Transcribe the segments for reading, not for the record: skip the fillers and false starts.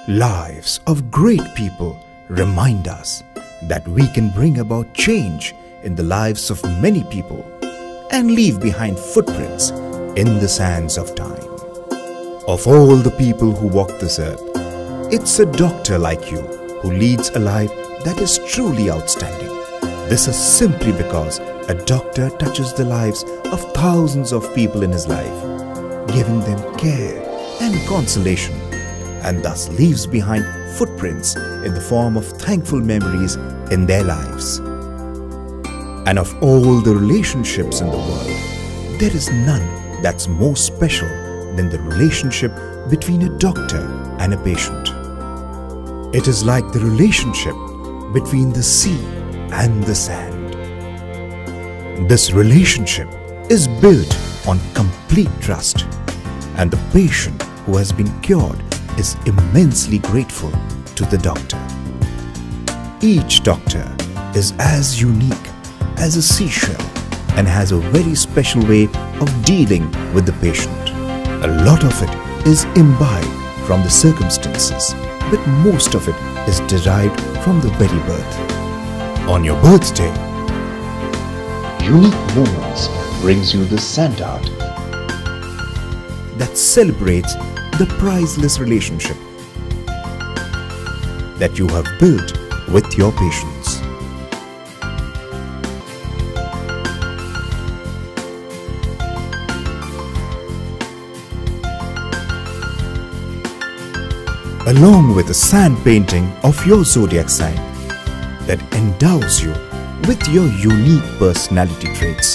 Lives of great people remind us that we can bring about change in the lives of many people and leave behind footprints in the sands of time. Of all the people who walk this earth, it's a doctor like you who leads a life that is truly outstanding. This is simply because a doctor touches the lives of thousands of people in his life, giving them care and consolation, and thus leaves behind footprints in the form of thankful memories in their lives. And of all the relationships in the world, there is none that's more special than the relationship between a doctor and a patient. It is like the relationship between the sea and the sand. This relationship is built on complete trust, and the patient who has been cured is immensely grateful to the doctor. Each doctor is as unique as a seashell and has a very special way of dealing with the patient. A lot of it is imbibed from the circumstances, but most of it is derived from the very birth. On your birthday, Unique Moments brings you the sand art that celebrates the priceless relationship that you have built with your patients. Along with a sand painting of your zodiac sign that endows you with your unique personality traits.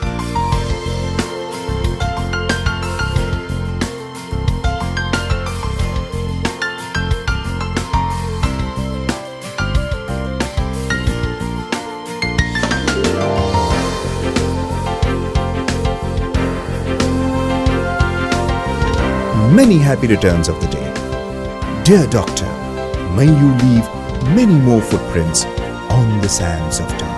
Many happy returns of the day. Dear Doctor, may you leave many more footprints on the sands of time.